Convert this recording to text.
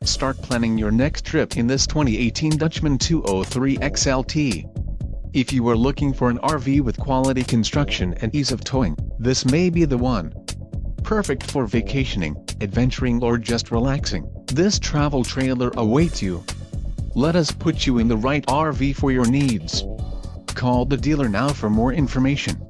Start planning your next trip in this 2018 Dutchmen 203XLT. If you are looking for an RV with quality construction and ease of towing, this may be the one. Perfect for vacationing, adventuring or just relaxing, this travel trailer awaits you. Let us put you in the right RV for your needs. Call the dealer now for more information.